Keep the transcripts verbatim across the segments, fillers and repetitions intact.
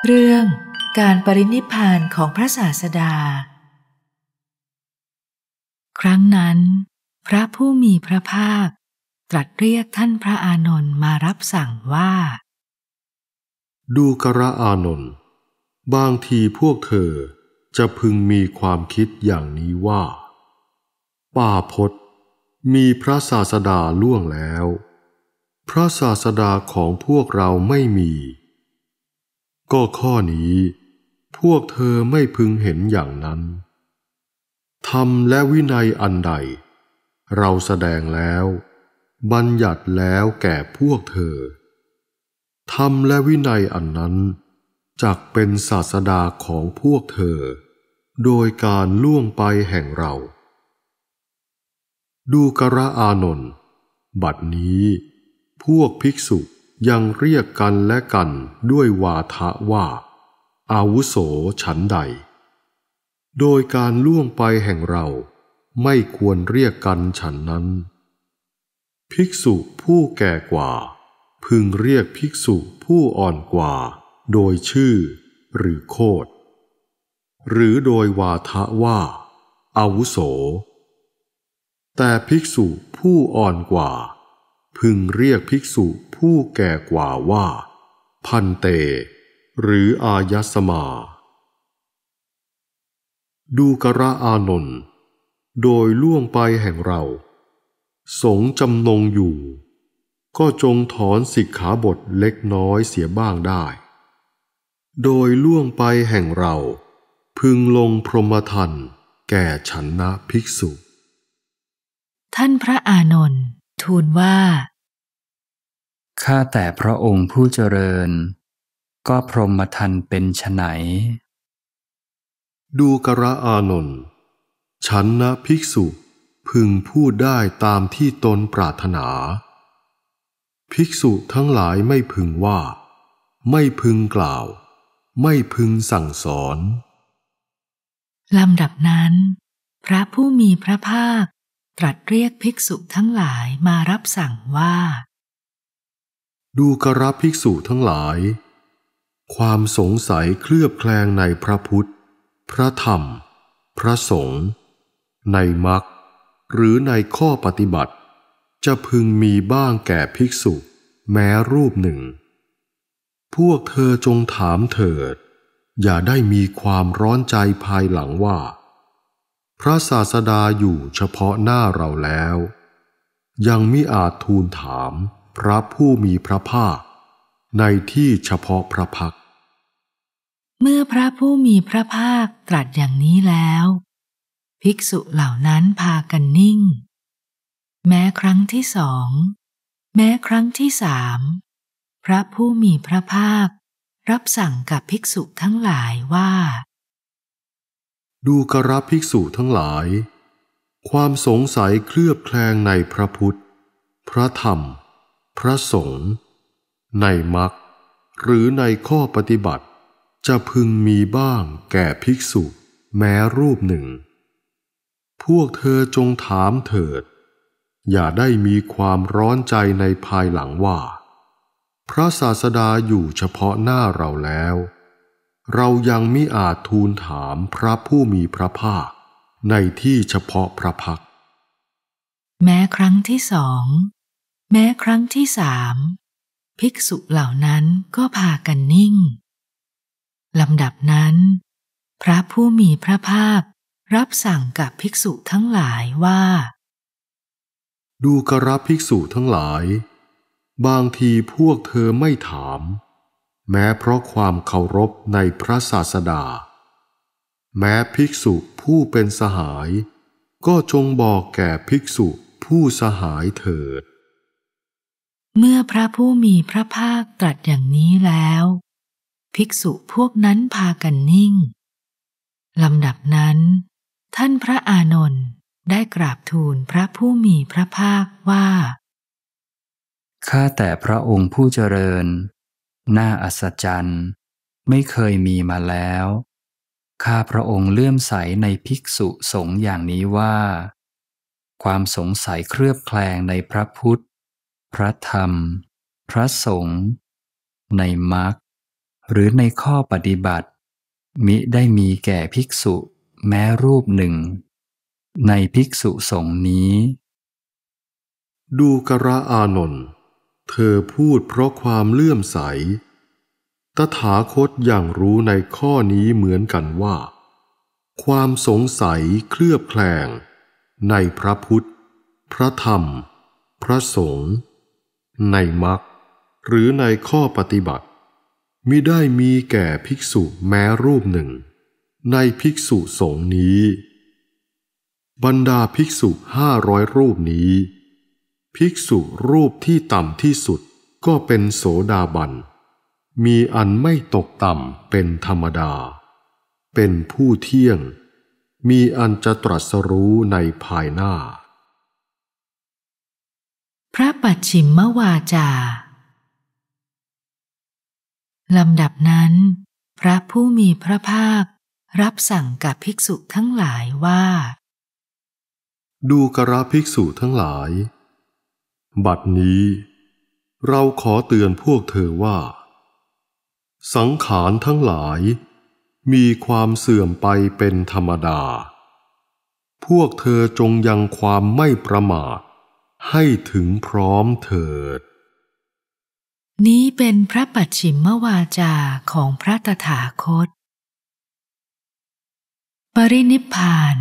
เรื่องการปรินิพพานของพระศาสดาครั้งนั้นพระผู้มีพระภาคตรัสเรียกท่านพระอานนท์มารับสั่งว่าดูกระอานนท์บางทีพวกเธอจะพึงมีความคิดอย่างนี้ว่าป่าพจน์มีพระศาสดาล่วงแล้วพระศาสดาของพวกเราไม่มีก็ข้อนี้พวกเธอไม่พึงเห็นอย่างนั้นธรรมและวินัยอันใดเราแสดงแล้วบัญญัติแล้วแก่พวกเธอธรรมและวินัยอันนั้นจักเป็นศาสดาของพวกเธอโดยการล่วงไปแห่งเราดูกระอานนท์บัดนี้พวกภิกษุยังเรียกกันและกันด้วยวาทะว่าอาวุโสฉันใดโดยการล่วงไปแห่งเราไม่ควรเรียกกันฉันนั้นภิกษุผู้แก่กว่าพึงเรียกภิกษุผู้อ่อนกว่าโดยชื่อหรือโคตหรือโดยวาทะว่าอาวุโสแต่ภิกษุผู้อ่อนกว่าพึงเรียกภิกษุผู้แก่กว่าว่าพันเตหรืออายสมาดูกระอานนท์โดยล่วงไปแห่งเราสงฆ์จำนงอยู่ก็จงถอนสิกขาบทเล็กน้อยเสียบ้างได้โดยล่วงไปแห่งเราพึงลงพรหมทัณฑ์แก่ฉันนะภิกษุท่านพระอานนท์ทูลว่าข้าแต่พระองค์ผู้เจริญก็พรหมทัณฑ์เป็นไฉนดูกระอานนท์ฉันนะภิกษุพึงพูดได้ตามที่ตนปรารถนาภิกษุทั้งหลายไม่พึงว่าไม่พึงกล่าวไม่พึงสั่งสอนลำดับนั้นพระผู้มีพระภาคตรัสเรียกภิกษุทั้งหลายมารับสั่งว่าดูกระภิกษุทั้งหลายความสงสัยเคลือบแคลงในพระพุทธพระธรรมพระสงฆ์ในมรรคหรือในข้อปฏิบัติจะพึงมีบ้างแก่ภิกษุแม้รูปหนึ่งพวกเธอจงถามเถิดอย่าได้มีความร้อนใจภายหลังว่าพระศาสดาอยู่เฉพาะหน้าเราแล้วยังมิอาจทูลถามพระผู้มีพระภาคในที่เฉพาะพระพักตร์เมื่อพระผู้มีพระภาคตรัสอย่างนี้แล้วภิกษุเหล่านั้นพากันนิ่งแม้ครั้งที่สองแม้ครั้งที่สามพระผู้มีพระภาครับสั่งกับภิกษุทั้งหลายว่าดูกระภิกษุทั้งหลายความสงสัยเคลือบแคลงในพระพุทธพระธรรมพระสงฆ์ในมรรคหรือในข้อปฏิบัติจะพึงมีบ้างแก่ภิกษุแม้รูปหนึ่งพวกเธอจงถามเถิดอย่าได้มีความร้อนใจในภายหลังว่าพระศาสดาอยู่เฉพาะหน้าเราแล้วเรายังมิอาจทูลถามพระผู้มีพระภาคในที่เฉพาะพระพักตร์แม้ครั้งที่สองแม้ครั้งที่สามภิกษุเหล่านั้นก็พากันนิ่งลำดับนั้นพระผู้มีพระภาครับสั่งกับภิกษุทั้งหลายว่าดูกระภิกษุทั้งหลายบางทีพวกเธอไม่ถามแม้เพราะความเคารพในพระศาสดาแม้ภิกษุผู้เป็นสหายก็จงบอกแก่ภิกษุผู้สหายเถิดเมื่อพระผู้มีพระภาคตรัสอย่างนี้แล้วภิกษุพวกนั้นพากันนิ่งลำดับนั้นท่านพระอานนท์ได้กราบทูลพระผู้มีพระภาคว่าข้าแต่พระองค์ผู้เจริญน่าอัศจรรย์ไม่เคยมีมาแล้วข้าพระองค์เลื่อมใสในภิกษุสงฆ์อย่างนี้ว่าความสงสัยเคลือบแคลงในพระพุทธพระธรรมพระสงฆ์ในมรรคหรือในข้อปฏิบัติมิได้มีแก่ภิกษุแม้รูปหนึ่งในภิกษุสงฆ์นี้ดูกระอานนท์เธอพูดเพราะความเลื่อมใสตถาคตอย่างรู้ในข้อนี้เหมือนกันว่าความสงสัยเคลือบแคลงในพระพุทธพระธรรมพระสงฆ์ในมรรคหรือในข้อปฏิบัติมิได้มีแก่ภิกษุแม้รูปหนึ่งในภิกษุสงฆ์นี้บรรดาภิกษุห้าร้อยรูปนี้ภิกษุรูปที่ต่ำที่สุดก็เป็นโสดาบันมีอันไม่ตกต่ำเป็นธรรมดาเป็นผู้เที่ยงมีอันจะตรัสรู้ในภายหน้าพระปัจฉิมวาจาลำดับนั้นพระผู้มีพระภาครับสั่งกับภิกษุทั้งหลายว่าดูกระภิกษุทั้งหลายบัดนี้เราขอเตือนพวกเธอว่าสังขารทั้งหลายมีความเสื่อมไปเป็นธรรมดาพวกเธอจงยังความไม่ประมาทให้ถึงพร้อมเถิดนี้เป็นพระปัจฉิมวาจาของพระตถาคตปรินิพพาน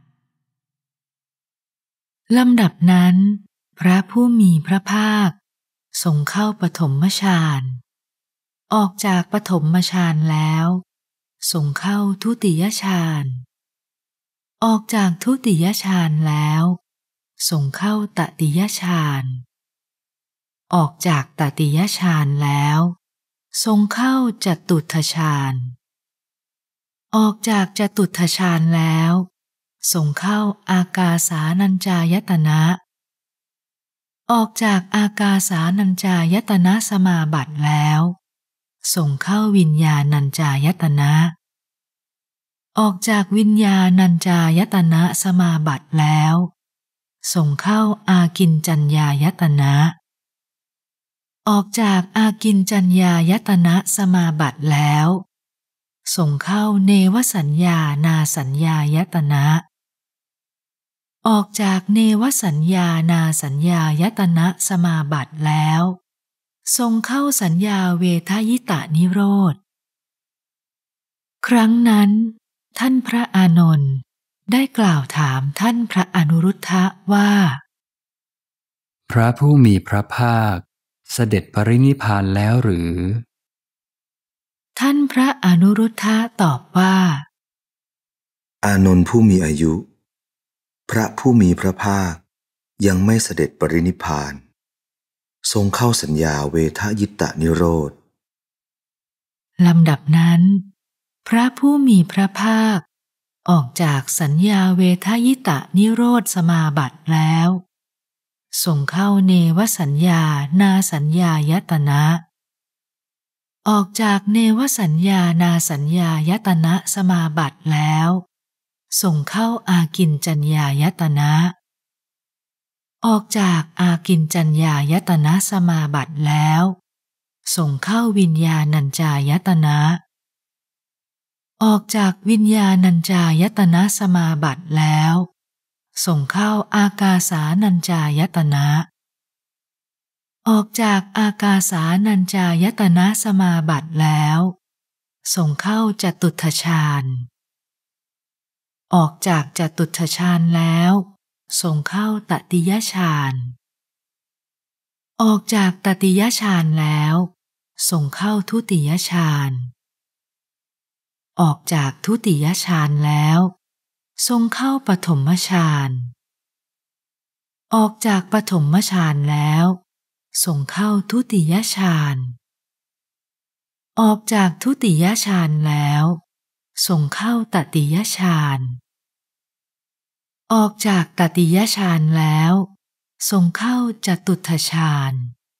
ลำดับนั้นพระผู้มีพระภาคทรงเข้าปฐมฌานออกจากปฐมฌานแล้วทรงเข้าทุติยฌานออกจากทุติยฌานแล้วทรงเข้าตติยฌานออกจากตติยฌานแล้วทรงเข้าจตุตถฌานออกจากจตุตถฌานแล้วทรงเข้าอากาสานัญจายตนะออกจากอากาสานัญจายตนะสมาบัติแล้วทรงเข้าวิญญาณัญจายตนะออกจากวิญญาณัญจายตนะสมาบัติแล้วทรงเข้าอากิญจัญญายตนะออกจากอากิญจัญญายตนะสมาบัติแล้วทรงเข้าเนวสัญญานาสัญญายตนะออกจากเนวสัญญานาสัญญายตนะสมาบัติแล้วทรงเข้าสัญญาเวทยิตานิโรธครั้งนั้นท่านพระอานนท์ได้กล่าวถามท่านพระอนุรุทธะว่าพระผู้มีพระภาคเสด็จปรินิพพานแล้วหรือท่านพระอนุรุทธะตอบว่าอานนท์ผู้มีอายุพระผู้มีพระภาคยังไม่เสด็จปรินิพพานทรงเข้าสัญญาเวทยิตานิโรธลำดับนั้นพระผู้มีพระภาคออกจากสัญญาเวทยิตานิโรธสมาบัติแล้วทรงเข้าเนวสัญญานาสัญญายตนะออกจากเนวสัญญานาสัญญายตนะสมาบัติแล้วทรงเข้าอากิญจัญญายตนะออกจากอากิญจัญญายตนะสมาบัติแล้วทรงเข้าวิญญาณัญจายตนะออกจากวิญญาณัญจายตนะสมาบัติแล้วทรงเข้าอากาสานัญจายตนะออกจากอากาสานัญจายตนะสมาบัติแล้วทรงเข้าจตุตถฌานออกจากจตุตถฌานแล้วทรงเข้าตติยฌานออกจากตติยฌานแล้วทรงเข้าทุติยฌานออกจากทุติยฌานแล้วทรงเข้าปฐมฌานออกจากปฐมฌานแล้วทรงเข้าทุติยฌานออกจากทุติยฌานแล้วทรงเข้าตติยฌานออกจากตติยฌานแล้วทรงเข้าจตุตถฌาน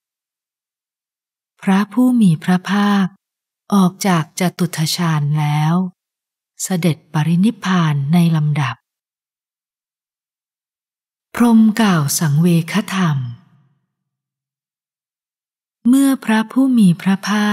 พระผู้มีพระภาคออกจากจตุตถฌานแล้วเสด็จปรินิพพานในลำดับพรหมกล่าวสังเวคธรรมเมื่อพระผู้มีพระภาค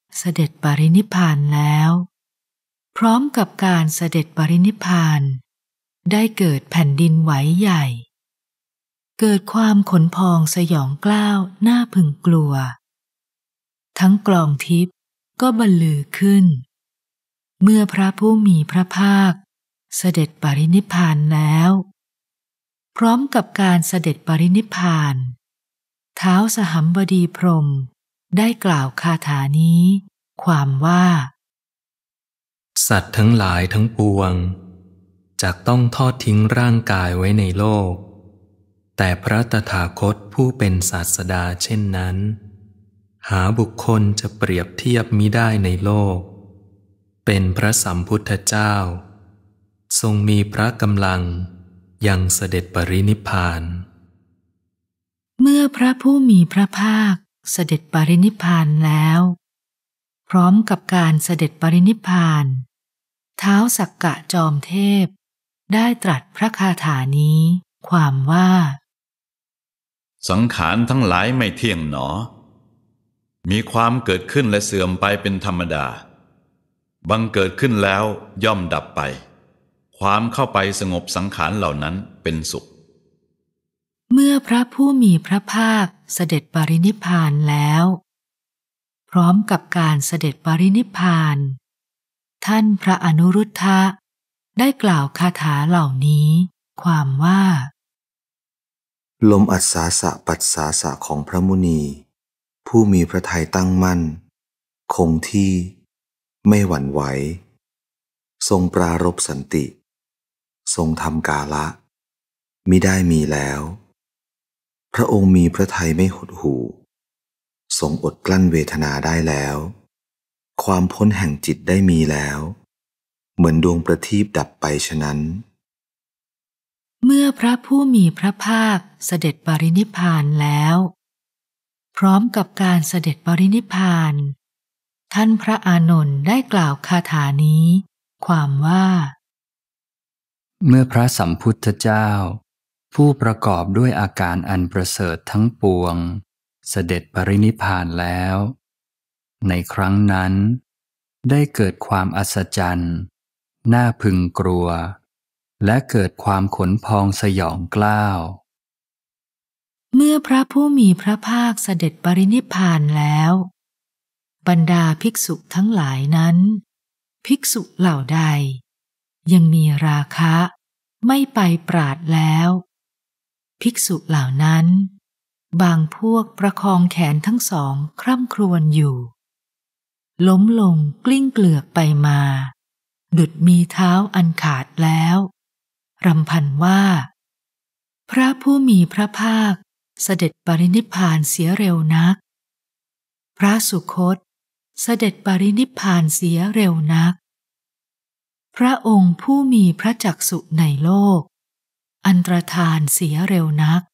เสด็จปรินิพพานแล้วพร้อมกับการเสด็จปรินิพพานได้เกิดแผ่นดินไหวใหญ่เกิดความขนพองสยองกล้าวน่าพึงกลัวทั้งกลองทิพย์ก็บรรลือขึ้นเมื่อพระผู้มีพระภาคเสด็จปรินิพพานแล้วพร้อมกับการเสด็จปรินิพพานท้าวสหัมบดีพรหมได้กล่าวคาถานี้ความว่าสัตว์ทั้งหลายทั้งปวงจักต้องทอดทิ้งร่างกายไว้ในโลกแต่พระตถาคตผู้เป็นศาสดาเช่นนั้นหาบุคคลจะเปรียบเทียบมิได้ในโลกเป็นพระสัมพุทธเจ้าทรงมีพระกำลังยังเสด็จปรินิพพานเมื่อพระผู้มีพระภาคเสด็จปรินิพพานแล้วพร้อมกับการเสด็จปรินิพพานท้าวสักกะจอมเทพได้ตรัสพระคาถานี้ความว่าสังขารทั้งหลายไม่เที่ยงหนอมีความเกิดขึ้นและเสื่อมไปเป็นธรรมดาบังเกิดขึ้นแล้วย่อมดับไปความเข้าไปสงบสังขารเหล่านั้นเป็นสุขเมื่อพระผู้มีพระภาคเสด็จปรินิพพานแล้วพร้อมกับการเสด็จปรินิพพานท่านพระอนุรุทธะได้กล่าวคาถาเหล่านี้ความว่าลมอัศสาสะปัสสาสะของพระมุนีผู้มีพระทัยตั้งมั่นคงที่ไม่หวั่นไหวทรงปรารภสันติทรงทำกาละมิได้มีแล้วพระองค์มีพระทัยไม่หดหู่ทรงอดกลั้นเวทนาได้แล้วความพ้นแห่งจิตได้มีแล้วเหมือนดวงประทีปดับไปฉะนั้นเมื่อพระผู้มีพระภาคเสด็จปรินิพพานแล้วพร้อมกับการเสด็จปรินิพพานท่านพระอานนท์ได้กล่าวคาถานี้ความว่าเมื่อพระสัมพุทธเจ้าผู้ประกอบด้วยอาการอันประเสริฐทั้งปวงเสด็จปรินิพพานแล้วในครั้งนั้นได้เกิดความอัศจรรย์น่าพึงกลัวและเกิดความขนพองสยองกล้าวเมื่อพระผู้มีพระภาคเสด็จปรินิพพานแล้วบรรดาภิกษุทั้งหลายนั้นภิกษุเหล่าใดยังมีราคะไม่ไปปราดแล้วภิกษุเหล่านั้นบางพวกประคองแขนทั้งสองคร่ำครวญอยู่ล้มลงกลิ้งเกลือกไปมาดุจมีเท้าอันขาดแล้วรำพันว่าพระผู้มีพระภาคเสด็จปรินิพพานเสียเร็วนักพระสุคตเสด็จปรินิพพานเสียเร็วนักพระองค์ผู้มีพระจักษุในโลกอันตรธานเสียเร็วนัก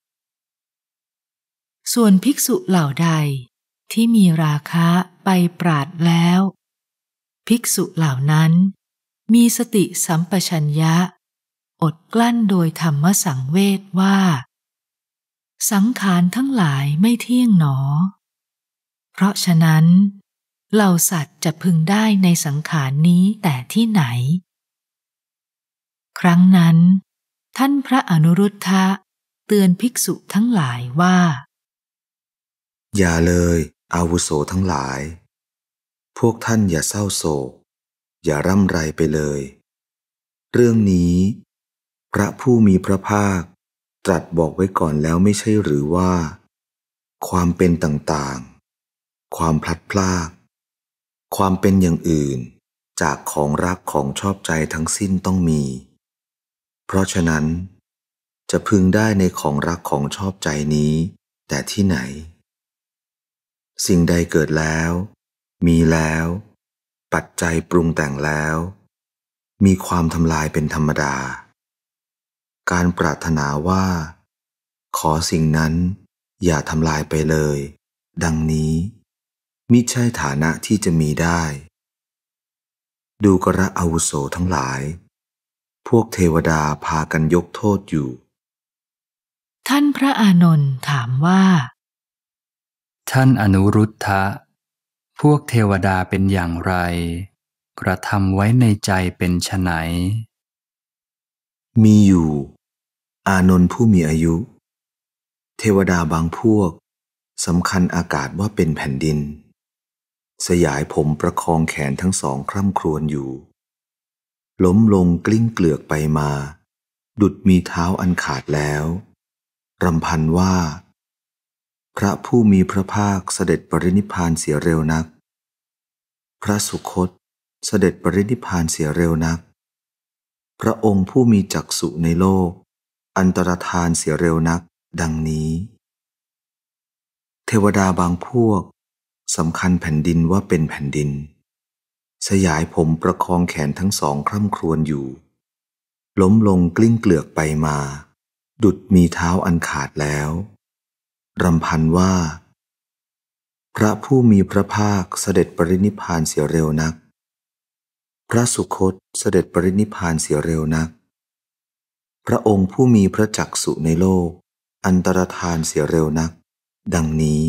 ส่วนภิกษุเหล่าใดที่มีราคะไปปราดแล้วภิกษุเหล่านั้นมีสติสัมปชัญญะอดกลั้นโดยธรรมสังเวชว่าสังขารทั้งหลายไม่เที่ยงหนอเพราะฉะนั้นเหล่าสัตว์จะพึงได้ในสังขารนี้แต่ที่ไหนครั้งนั้นท่านพระอนุรุทธะเตือนภิกษุทั้งหลายว่าอย่าเลยอาวุโสทั้งหลายพวกท่านอย่าเศร้าโศกอย่าร่ำไรไปเลยเรื่องนี้พระผู้มีพระภาคตรัสบอกไว้ก่อนแล้วไม่ใช่หรือว่าความเป็นต่างๆความพลัดพรากความเป็นอย่างอื่นจากของรักของชอบใจทั้งสิ้นต้องมีเพราะฉะนั้นจะพึงได้ในของรักของชอบใจนี้แต่ที่ไหนสิ่งใดเกิดแล้วมีแล้วปัจจัยปรุงแต่งแล้วมีความทำลายเป็นธรรมดาการปรารถนาว่าขอสิ่งนั้นอย่าทำลายไปเลยดังนี้มิใช่ฐานะที่จะมีได้ดูกระอาวุโสทั้งหลายพวกเทวดาพากันยกโทษอยู่ท่านพระอานนท์ถามว่าท่านอนุรุทธะพวกเทวดาเป็นอย่างไรกระทำไว้ในใจเป็นไฉนมีอยู่อานนท์ผู้มีอายุ เทวดาบางพวกสำคัญอากาศว่าเป็นแผ่นดินสยายผมประคองแขนทั้งสองคร่ำครวญอยู่ล้มลงกลิ้งเกลือกไปมาดุจมีเท้าอันขาดแล้วรำพันว่าพระผู้มีพระภาคเสด็จปรินิพพานเสียเร็วนักพระสุคตเสด็จปรินิพพานเสียเร็วนักพระองค์ผู้มีจักษุในโลกอันตรธานเสียเร็วนักดังนี้เทวดาบางพวกสำคัญแผ่นดินว่าเป็นแผ่นดินสยายผมประคองแขนทั้งสองคร่ำครวญอยู่ล้มลงกลิ้งเกลือกไปมาดุจมีเท้าอันขาดแล้วรำพันว่าพระผู้มีพระภาคเสด็จปรินิพพานเสียเร็วนักพระสุคตเสด็จปรินิพพานเสียเร็วนักพระองค์ผู้มีพระจักษุในโลกอันตรธานเสียเร็วนักดังนี้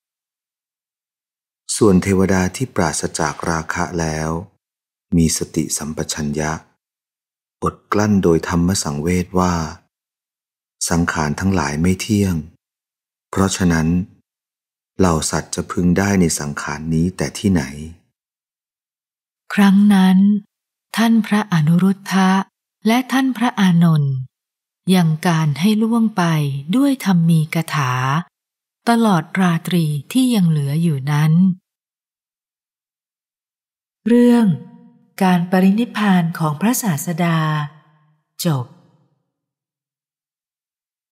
ส่วนเทวดาที่ปราศจากราคะแล้วมีสติสัมปชัญญะอดกลั้นโดยธรรมสังเวชว่าสังขารทั้งหลายไม่เที่ยงเพราะฉะนั้นเหล่าสัตว์จะพึงได้ในสังขารนี้แต่ที่ไหนครั้งนั้นท่านพระอนุรุทธะและท่านพระอานนท์ยังการให้ล่วงไปด้วยธรรมีกถาตลอดราตรีที่ยังเหลืออยู่นั้นเรื่องการปรินิพพานของพระศาสดาจบ